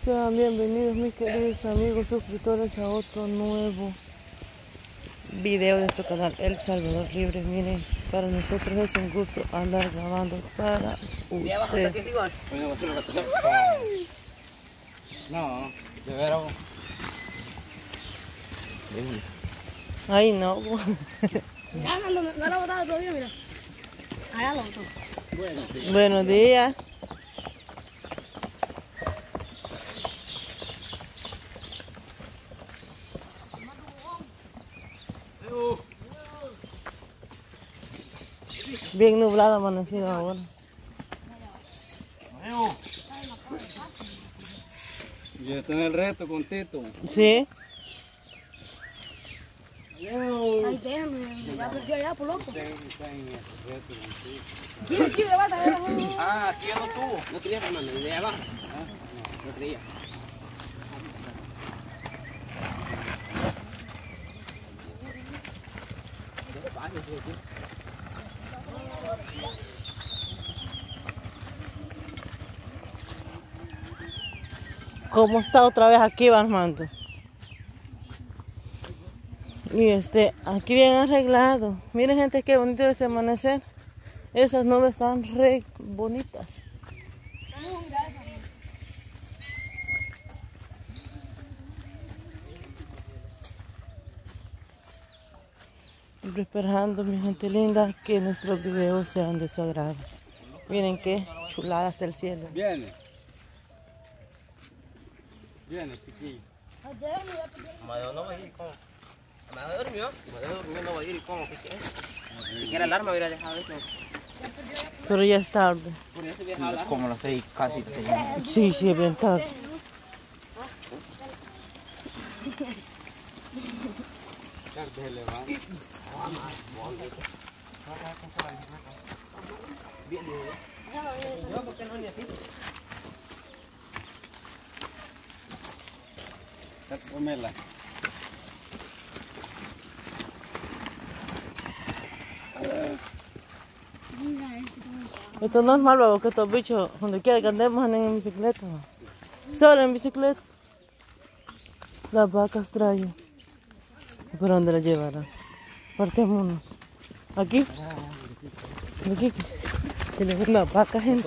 Sean bienvenidos mis queridos amigos suscriptores a otro nuevo video de nuestro canal El Salvador Libre. Miren, para nosotros es un gusto andar grabando para ustedes. No, de veras. Ay no. Ya no lo he botado todavía, mira. Allá lo botó. Buenos días. Bien nublado amanecido ahora. Yo estoy en el reto con Tito. ¿Sí? Ay, déjame, me va a perder allá por loco. Está en el reto con Tito. ¿Quién me va a traer? Ah, aquí ya no tuvo. No quería, hermano, de abajo. No quería. ¿Cómo está otra vez aquí, Armando? Y aquí bien arreglado. Miren, gente, qué bonito este amanecer. Esas nubes están re bonitas. Siempre esperando, mi gente linda, que nuestros videos sean de su agrado. Miren qué chulada está el cielo. Viene. Viene, chiquillo. Amadeo no va a ir como. Amadeo durmió. Amadeo durmió, no va a ir como. ¿Qué quieres? Si quiere alarma hubiera dejado eso. Pero ya es tarde. Por eso hubiera dejado Como las 6 casi. Sí, sí, es bien tarde. Se levanta. Yo, ¿por qué no necesito? Comela. Esto no es malo, porque estos bichos, donde quiera que andemos, anden en bicicleta. Solo en bicicleta. Las vacas traen. ¿Y por dónde las llevarán? Partémonos. ¿Aquí? Aquí. Tienen una vaca, gente.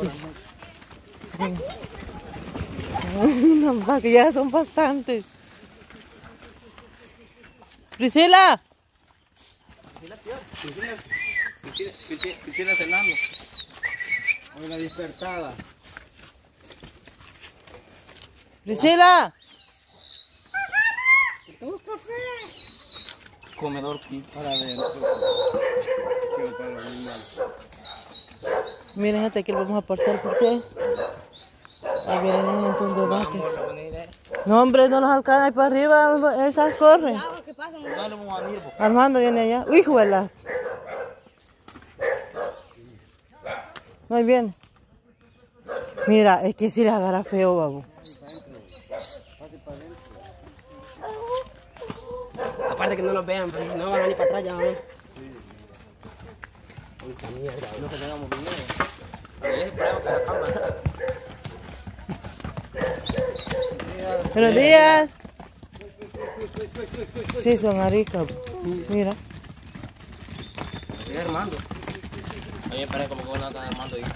Unas vacas, ya son bastantes. ¡Priscila! Priscila cenando. Hoy la despertada. ¡Priscila! Comedor aquí para ver. Miren, gente, aquí lo vamos a apartar porque ahí vienen un montón de vacas. No, hombre, no nos alcanza ahí para arriba, esas corren. ¿Qué pasa? No le vamos a ir. Armando viene allá. ¡Uy, juela! No, ahí viene. Mira, es que si les agarra feo, babo. Aparte que no los vean, pero no van a ir para atrás ya, ¿no? Puta mierda, no que tengamos dinero. Pero ya esperamos que la cámara. Buenos días. Sí, son aricas. Mira. Sigue armando. Oye, parece como que uno está armando ahí.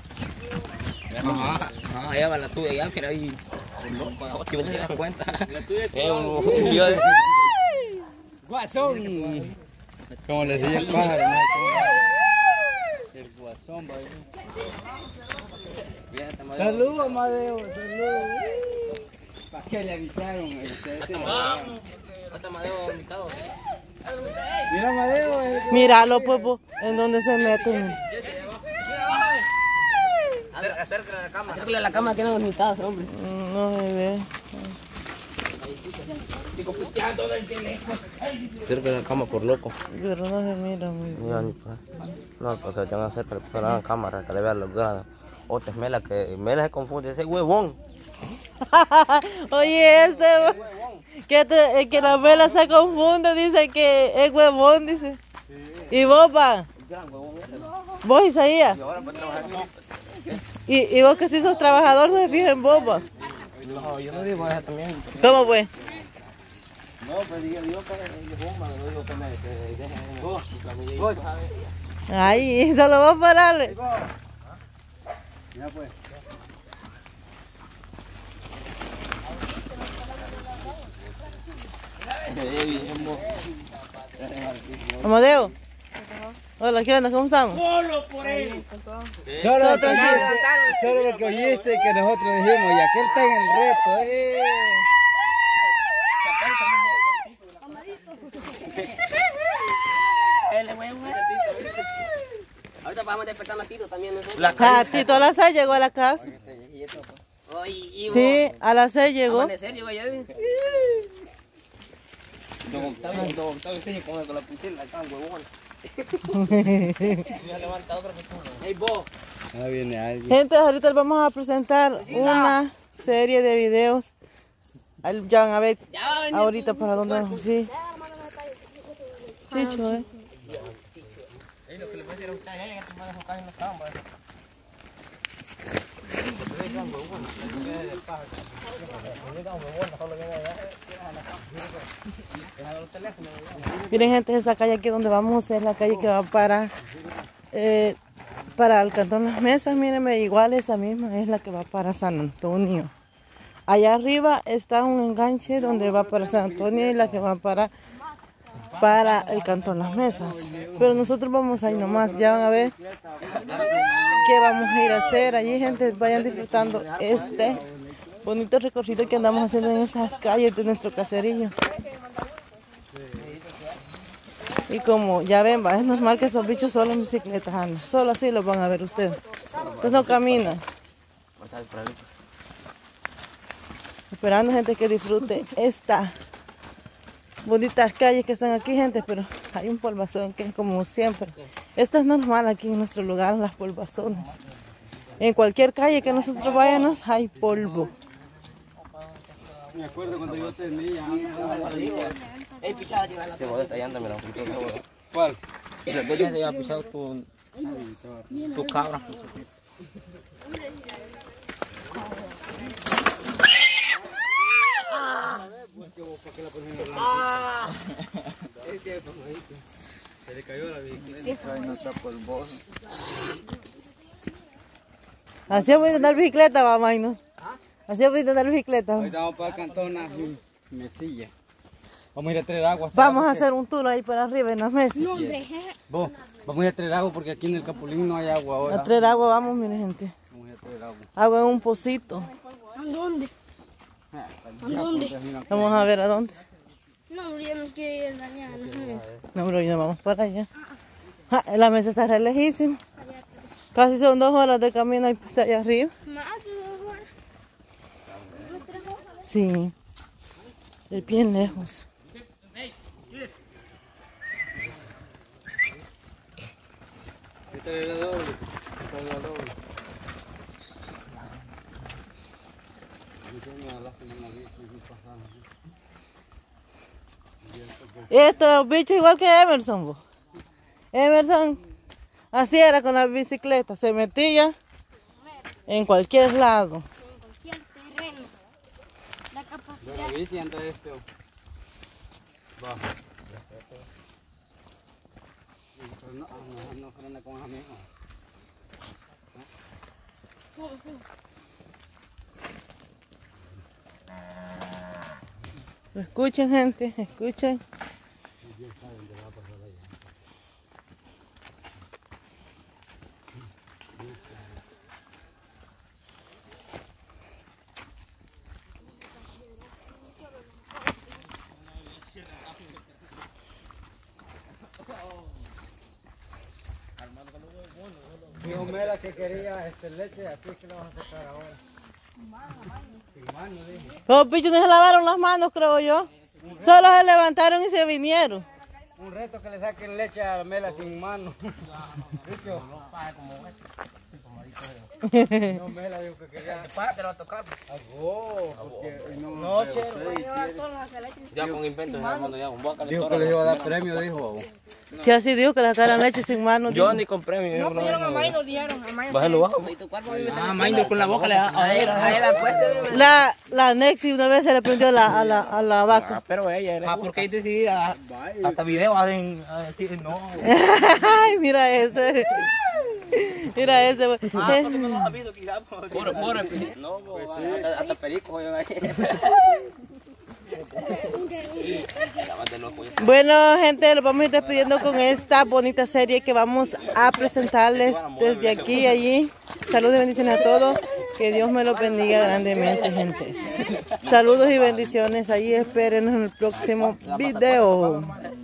No, ella va la tuya, ya, mira ahí. Si no se dan cuenta. Es un video de. Guasón. Como les dije el pájaro, ¿no? El guasón va ahí. Saludos, Amadeo, saludos. ¿Para qué le avisaron? Mira, Amadeo. Míralo, pues, en donde se meten. Acércale a la cámara que no dormitados, hombre. No se ve. Acércale a la cámara por loco. Pero no se mira muy bien. No, porque tengo que hacer para la cámara, que le vean los grados. Otra es Mela, que Mela se confunde, ese huevón. Oye, que la vela se confunde, dice que es huevón, dice. ¿Y vos, pa? ¿Vos, Isaías? ¿Y vos que si sos trabajador no se fija en vos, pa? No, yo no digo eso también. ¿Cómo pues? No, pues digo que bomba, no digo que me dejen. Ahí, solo va a pararle. Ya pues. Amadeo. Hola, ¿qué onda? ¿Cómo estamos? Solo Todo tranquilo. lo que oíste que nosotros dijimos, y aquel está en el reto, Ahorita vamos a despertar a Tito también nosotros. Tito a las 6 llegó a la casa. Sí, a las 6 llegó. Amanecer, llevo allá. Don Octavio enseña con la piscina, acá, huevón. Me ha levantado otra persona. Hey, vos. Ahora viene alguien. Gente, ahorita les vamos a presentar una serie de videos. Ya van a ver ahorita para dónde vamos. Sí. Chicho, Lo que le voy a decir a ustedes, ya te puedes buscar en los campos. Miren, gente, esa calle aquí donde vamos es la calle que va para el Cantón Las Mesas. Mírenme, igual esa misma es la que va para San Antonio. Allá arriba está un enganche donde va para San Antonio y la que va para el Cantón Las Mesas. Pero nosotros vamos ahí nomás, ya van a ver qué vamos a ir a hacer. Allí, gente, vayan disfrutando este bonito recorrido que andamos haciendo en estas calles de nuestro caserillo. Y como ya ven, es normal que estos bichos solo en bicicletas andan. Solo así los van a ver ustedes. Entonces no caminan. Esperando, gente, que disfrute esta bonitas calles que están aquí, gente, pero hay un polvazón que es como siempre. Esto es normal aquí en nuestro lugar, las polvazones. En cualquier calle que nosotros vayamos hay polvo. Me acuerdo cuando yo tenía. Ey, pichada, llega. Se va detallando, mira. ¿Cuál? Después ya te había pisado tu cabra. Se le cayó la bicicleta. No está polvoso. Así voy a andar bicicleta, mamá, ¿no? Así voy a andar bicicleta. Hoy vamos para el Cantón Las Mesillas. Vamos a ir a traer agua. Vamos a hacer un tour ahí para arriba en las mesas. Vos, vamos a ir a traer agua porque aquí en el Capulín no hay agua ahora. A traer agua, vamos, miren, gente. Vamos a ir a traer agua. Agua en un pocito. ¿A dónde? ¿A dónde? Vamos a ver a dónde. No, yo no quiero ir mañana. No, pero ya vamos para allá. La mesa está re lejísima. Casi son 2 horas de camino ahí hasta allá arriba. Más de 2 horas. Sí. Es bien lejos. Esta es la doble. Esta es la doble. Estos bichos igual que Emerson, vos. Emerson así era con la bicicleta, se metía en cualquier lado. En cualquier terreno. La De capacidad. la bici anda esto. Va. No frena con esa misma. Escuchen, gente, escuchen. Dijo Mela que quería leche, así que lo vamos a sacar ahora. Sin mano, dije. Los bichos no se lavaron las manos, creo yo. Solo se levantaron y se vinieron. Un reto que le saquen leche a Mela sin mano. Dicho. No, Mela dijo que quería. Te lo va a tocar. Algo, porque No, che. Ya Ya con inventos, cuando ya un boca dijo que les iba a dar premio, dijo. Si así dijo que le sacaran leche sin manos. Yo ni con premio. No pidieron a Maino, dijeron. A Maino. Bájalo bajo. Ah, Maino con la boca le da a él la cuesta. La Nexi una vez se le prendió a la vaca. Pero ella era. Ah, porque ella decidía. Hasta video hacen. No. Ay, mira este. Mira este. Ah, porque no los ha visto quizás. Puro. No, hasta perico. Bueno, gente, los vamos a ir despidiendo con esta bonita serie que vamos a presentarles desde aquí y allí. Saludos y bendiciones a todos. Que Dios me los bendiga grandemente, gente. Saludos y bendiciones. Ahí espérenos en el próximo video.